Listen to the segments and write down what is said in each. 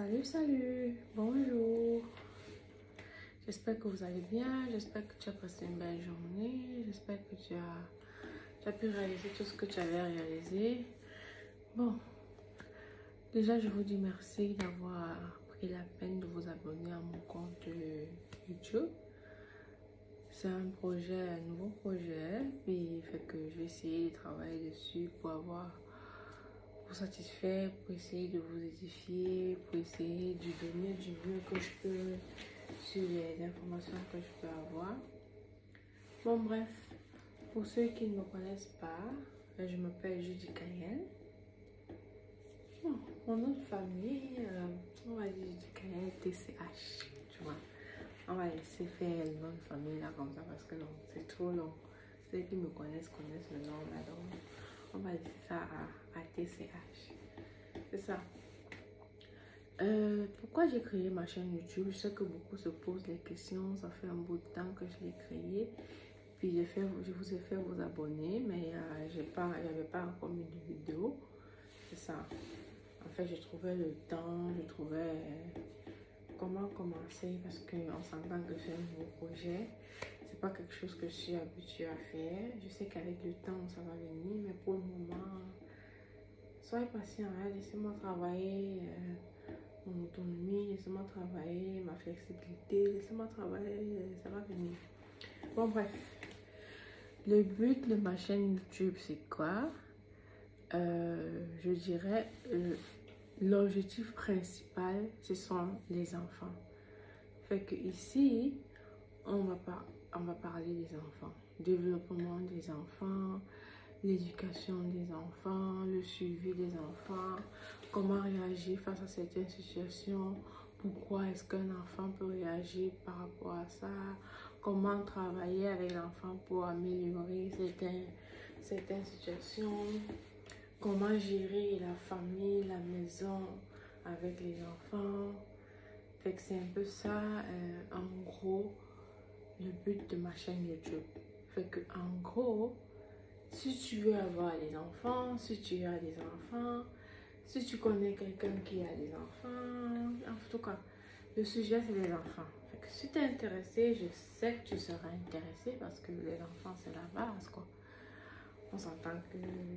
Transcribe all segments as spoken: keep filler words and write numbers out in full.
Salut, salut, bonjour. J'espère que vous allez bien, j'espère que tu as passé une belle journée, j'espère que tu as, tu as pu réaliser tout ce que tu avais réalisé. Bon, déjà je vous dis merci d'avoir pris la peine de vous abonner à mon compte YouTube. C'est un projet, un nouveau projet, puis fait que je vais essayer de travailler dessus pour avoir pour satisfaire, pour essayer de vous édifier, pour essayer de donner du mieux que je peux sur les informations que je peux avoir. Bon bref, pour ceux qui ne me connaissent pas, je m'appelle Judy Kayel. Bon, mon nom de famille, euh, on va dire Judy Kayel T C H, tu vois. On va laisser faire le nom de famille là comme ça parce que non, c'est trop long. Ceux qui me connaissent connaissent le nom là, donc on va laisser ça à, à T C H. C'est ça. Euh, pourquoi j'ai créé ma chaîne YouTube? Je sais que beaucoup se posent des questions. Ça fait un bout de temps que je l'ai créée. Puis j'ai fait, je vous ai fait vous abonner, mais euh, j'ai pas, j'avais pas encore mis de vidéo. C'est ça. En fait, je trouvais le temps, je trouvais euh, comment commencer parce qu'on s'entend que c'est un nouveau projet. C'est pas quelque chose que je suis habituée à faire. Je sais qu'avec le temps, ça va venir, mais pour le moment, soyez patient, hein, laissez-moi travailler euh, mon autonomie, laissez-moi travailler ma flexibilité, laissez-moi travailler, euh, ça va venir. Bon, bref, le but de ma chaîne YouTube, c'est quoi? Euh, je dirais, euh, l'objectif principal, ce sont les enfants. Fait que ici, on va, par on va parler des enfants, développement des enfants, l'éducation des enfants, le suivi des enfants, comment réagir face à certaines situations, pourquoi est-ce qu'un enfant peut réagir par rapport à ça, comment travailler avec l'enfant pour améliorer certaines, certaines situations, comment gérer la famille, la maison avec les enfants. Fait que c'est un peu ça, euh, en gros, le but de ma chaîne YouTube. Fait que en gros, si tu veux avoir des enfants, si tu as des enfants, si tu connais quelqu'un qui a des enfants, en tout cas, le sujet c'est les enfants. Fait que si tu es intéressé, je sais que tu seras intéressé parce que les enfants c'est la base, quoi. On s'entend que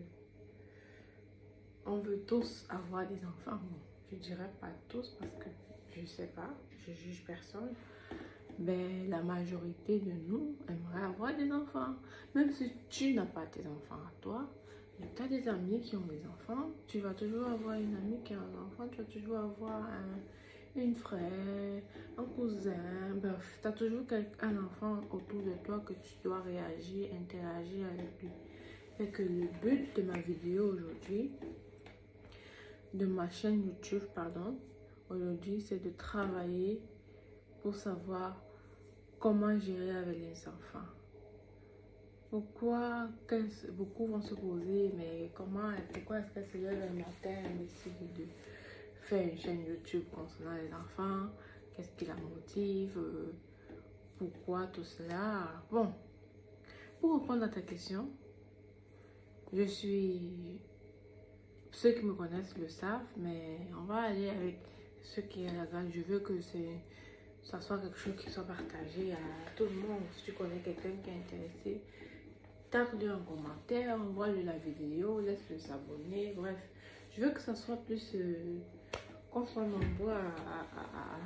on veut tous avoir des enfants. Bon, je dirais pas tous parce que je sais pas, je juge personne. Mais la majorité de nous aimerait avoir des enfants. Même si tu n'as pas tes enfants à toi, mais tu as des amis qui ont des enfants, tu vas toujours avoir une amie qui a un enfant, tu vas toujours avoir un, une frère, un cousin, bref, tu as toujours un enfant autour de toi que tu dois réagir, interagir avec lui. Et que le but de ma vidéo aujourd'hui, de ma chaîne YouTube, pardon, aujourd'hui, c'est de travailler pour savoir comment gérer avec les enfants. Pourquoi, beaucoup vont se poser, mais comment, pourquoi est-ce qu'elle se lève le matin et décide de faire une chaîne YouTube concernant les enfants? Qu'est-ce qui la motive? Pourquoi tout cela? Bon, pour répondre à ta question, je suis... Ceux qui me connaissent le savent, mais on va aller avec ceux qui ont la grâce. Je veux que c'est... ça soit quelque chose qui soit partagé à tout le monde. Si tu connais quelqu'un qui est intéressé, tape-le en commentaire, envoie-lui la vidéo, laisse-le s'abonner. Bref, je veux que ça soit plus euh, qu'on soit nombreux à, à, à,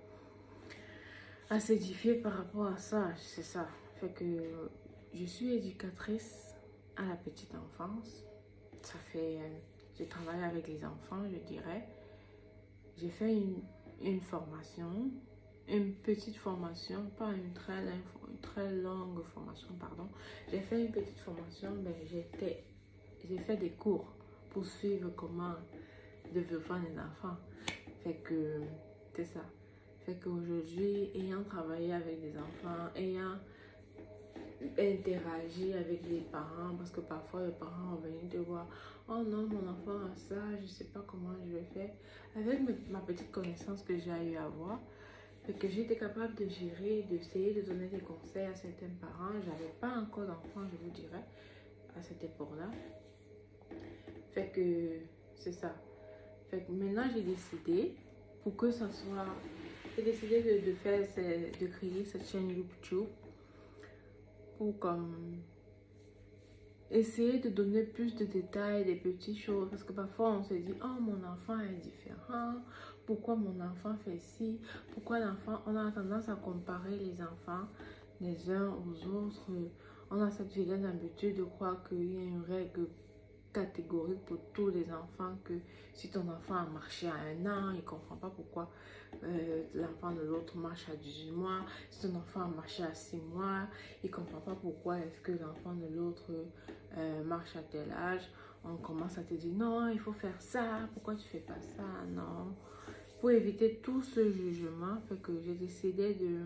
à, à s'édifier par rapport à ça. C'est ça. Fait que je suis éducatrice à la petite enfance. Ça fait, euh, j'ai travaillé avec les enfants, je dirais. J'ai fait une, une formation. Une petite formation, pas une très, une très longue formation, pardon. J'ai fait une petite formation, mais j'étais, j'ai fait des cours pour suivre comment développer les enfants. Fait que, c'est ça. Fait qu'aujourd'hui, ayant travaillé avec des enfants, ayant interagi avec les parents, parce que parfois les parents vont venir te voir, oh non, mon enfant a ça, je sais pas comment je vais faire. Avec ma petite connaissance que j'ai eu à avoir, fait que j'étais capable de gérer, d'essayer de donner des conseils à certains parents. J'avais pas encore d'enfants, je vous dirais, à cette époque-là. Fait que c'est ça. Fait que maintenant, j'ai décidé, pour que ça soit... J'ai décidé de, de faire, de créer cette chaîne YouTube pour comme essayer de donner plus de détails, des petites choses. Parce que parfois on se dit, oh mon enfant est différent, pourquoi mon enfant fait ci, pourquoi l'enfant... On a tendance à comparer les enfants les uns aux autres. On a cette vilaine habitude de croire qu'il y a une règle catégorique pour tous les enfants, que si ton enfant a marché à un an, il ne comprend pas pourquoi euh, l'enfant de l'autre marche à dix-huit mois. Si ton enfant a marché à six mois, il ne comprend pas pourquoi est-ce que l'enfant de l'autre euh, marche à tel âge. On commence à te dire non, il faut faire ça, pourquoi tu fais pas ça, non. Pour éviter tout ce jugement, fait que j'ai décidé de...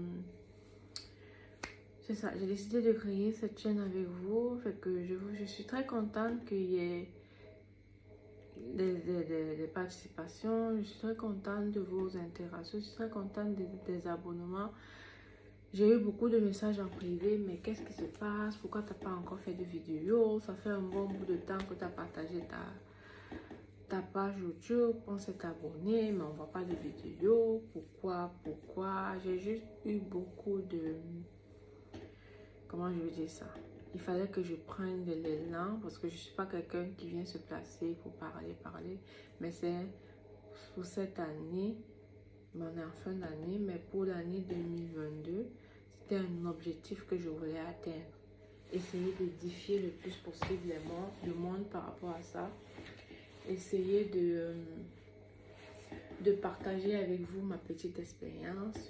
C'est ça, j'ai décidé de créer cette chaîne avec vous. Fait que je, je suis très contente qu'il y ait des, des, des, des participations. Je suis très contente de vos interactions. Je suis très contente des, des abonnements. J'ai eu beaucoup de messages en privé. Mais qu'est-ce qui se passe? Pourquoi tu n'as pas encore fait de vidéo? Ça fait un bon bout de temps que tu as partagé ta, ta page YouTube. On s'est abonné, mais on ne voit pas de vidéo. Pourquoi? Pourquoi? J'ai juste eu beaucoup de... Comment je veux dire ça? Il fallait que je prenne de l'élan parce que je ne suis pas quelqu'un qui vient se placer pour parler, parler. Mais c'est pour cette année, on est en fin d'année, mais pour l'année deux mille vingt-deux, c'était un objectif que je voulais atteindre. Essayer d'édifier le plus possible les mondes, le monde par rapport à ça. Essayer de, de partager avec vous ma petite expérience.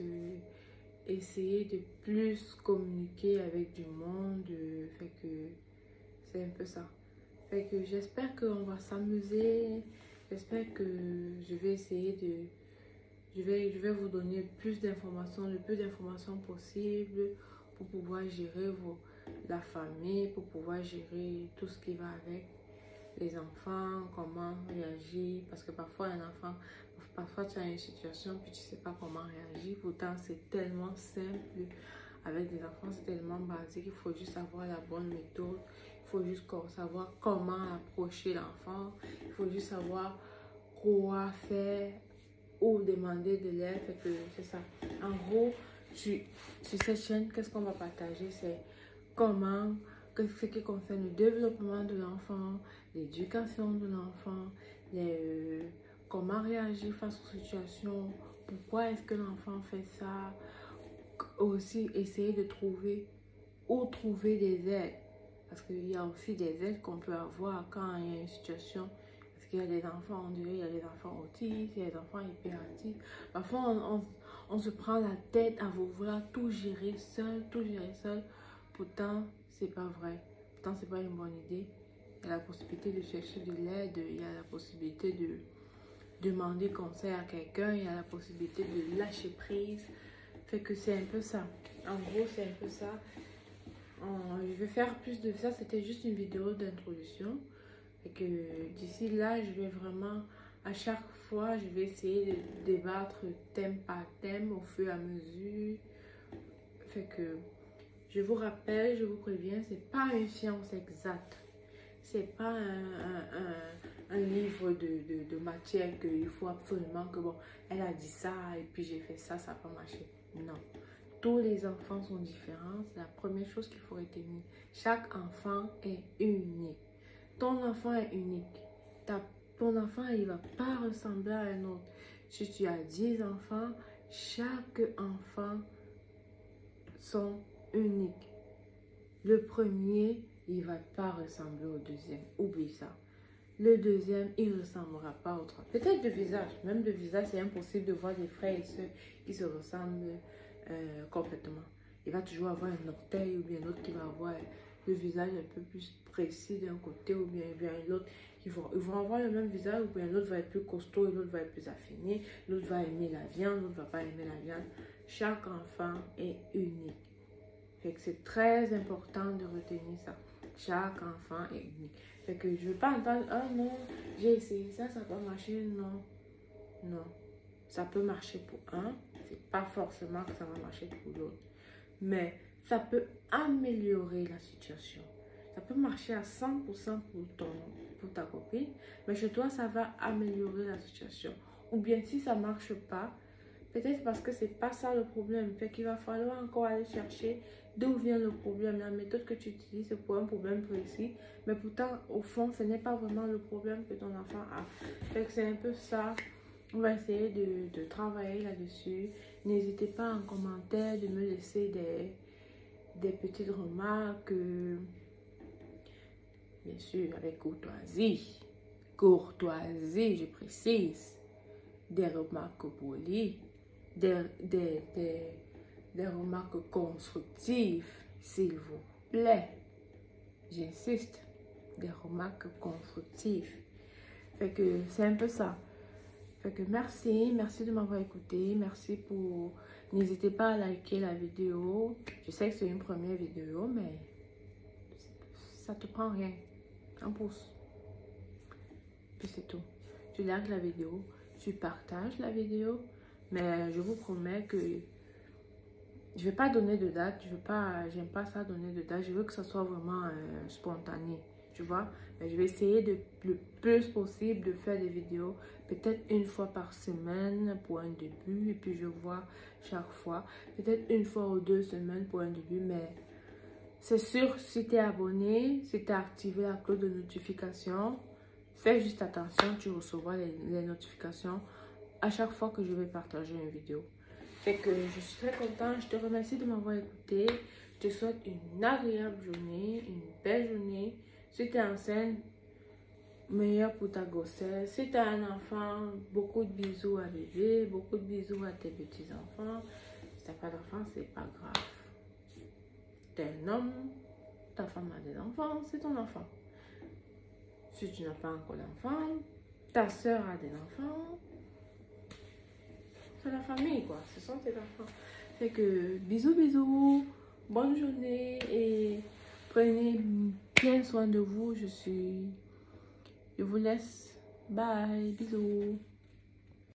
Essayer de plus communiquer avec du monde, fait que c'est un peu ça. Fait que j'espère qu'on va s'amuser, j'espère que je vais essayer de, je vais, je vais vous donner plus d'informations, le plus d'informations possible pour pouvoir gérer vos, la famille, pour pouvoir gérer tout ce qui va avec les enfants, comment réagir, parce que parfois un enfant... Parfois, tu as une situation, puis tu ne sais pas comment réagir. Pourtant, c'est tellement simple. Avec des enfants, c'est tellement basique. Il faut juste avoir la bonne méthode. Il faut juste savoir comment approcher l'enfant. Il faut juste savoir quoi faire ou demander de l'aide. C'est ça. En gros, tu, sur cette chaîne, qu'est-ce qu'on va partager? C'est comment, ce qui concerne le développement de l'enfant, l'éducation de l'enfant, les... Euh, comment réagir face aux situations, pourquoi est-ce que l'enfant fait ça, aussi essayer de trouver ou trouver des aides, parce qu'il y a aussi des aides qu'on peut avoir quand il y a une situation, parce qu'il y a des enfants, on dirait il y a des enfants autistes, il y a des enfants hyperactifs, parfois on, on, on se prend la tête à vouloir tout gérer seul, tout gérer seul, pourtant c'est pas vrai, pourtant c'est pas une bonne idée. Il y a la possibilité de chercher de l'aide, il y a la possibilité de demander conseil à quelqu'un, il y a la possibilité de lâcher prise. Fait que c'est un peu ça. En gros, c'est un peu ça. En, je vais faire plus de ça. C'était juste une vidéo d'introduction. Et que d'ici là, je vais vraiment, à chaque fois, je vais essayer de débattre thème par thème au fur et à mesure. Fait que je vous rappelle, je vous préviens, c'est pas une science exacte. C'est pas un, un, un, un livre de, de, de matière qu'il faut absolument que, bon, elle a dit ça et puis j'ai fait ça, ça n'a pas marché. Non. Tous les enfants sont différents. C'est la première chose qu'il faut retenir. Chaque enfant est unique. Ton enfant est unique. Ta, ton enfant, il ne va pas ressembler à un autre. Si tu as dix enfants, chaque enfant sont uniques. Le premier, il ne va pas ressembler au deuxième. Oublie ça. Le deuxième, il ne ressemblera pas au troisième. Peut-être de visage. Même de visage, c'est impossible de voir des frères et sœurs qui se ressemblent euh, complètement. Il va toujours avoir un orteil ou bien l'autre qui va avoir le visage un peu plus précis d'un côté ou bien, bien l'autre. Ils vont, ils vont avoir le même visage ou bien l'autre va être plus costaud et l'autre va être plus affiné. L'autre va aimer la viande, l'autre ne va pas aimer la viande. Chaque enfant est unique. Fait que c'est très important de retenir ça. Chaque enfant est unique. Fait que je ne veux pas entendre, ah non, j'ai essayé ça, ça n'a pas marché. Non, non. Ça peut marcher pour un, c'est pas forcément que ça va marcher pour l'autre. Mais ça peut améliorer la situation. Ça peut marcher à cent pour cent pour, ton, pour ta copine, mais chez toi, ça va améliorer la situation. ou bien si ça marche pas, peut-être parce que c'est pas ça le problème. Fait qu'il va falloir encore aller chercher d'où vient le problème. La méthode que tu utilises, c'est pour un problème précis. Mais pourtant, au fond, ce n'est pas vraiment le problème que ton enfant a. Fait que c'est un peu ça. On va essayer de, de travailler là-dessus. N'hésitez pas en commentaire de me laisser des, des petites remarques. Bien sûr, avec courtoisie. Courtoisie, je précise. Des remarques polies. Des, des, des, des remarques constructives, s'il vous plaît. J'insiste, des remarques constructives. Fait que c'est un peu ça. Fait que merci, merci de m'avoir écouté. Merci pour... N'hésitez pas à liker la vidéo. Je sais que c'est une première vidéo, mais ça te prend rien. Un pouce. Puis c'est tout. Tu likes la vidéo, tu partages la vidéo. Mais je vous promets que je vais pas donner de date. Je veux pas, j'aime pas ça donner de date. Je veux que ça soit vraiment euh, spontané. Tu vois? Mais je vais essayer de le plus possible de faire des vidéos. Peut-être une fois par semaine pour un début. Et puis je vois chaque fois. Peut-être une fois ou deux semaines pour un début. Mais c'est sûr, si tu es abonné, si tu as activé la cloche de notification, fais juste attention. Tu recevras les, les notifications à chaque fois que je vais partager une vidéo. Fait que je suis très contente. Je te remercie de m'avoir écouté. Je te souhaite une agréable journée, une belle journée. Si tu es enceinte, meilleur pour ta grossesse. Si tu as un enfant, beaucoup de bisous à bébé, beaucoup de bisous à tes petits-enfants. Si tu n'as pas d'enfant, c'est pas grave. Tu es un homme, ta femme a des enfants, c'est ton enfant. Si tu n'as pas encore d'enfant, ta soeur a des enfants. C'est la famille, quoi. Ce sont tes enfants. Fait que bisous, bisous. Bonne journée et prenez bien soin de vous. Je suis... Je vous laisse. Bye. Bisous.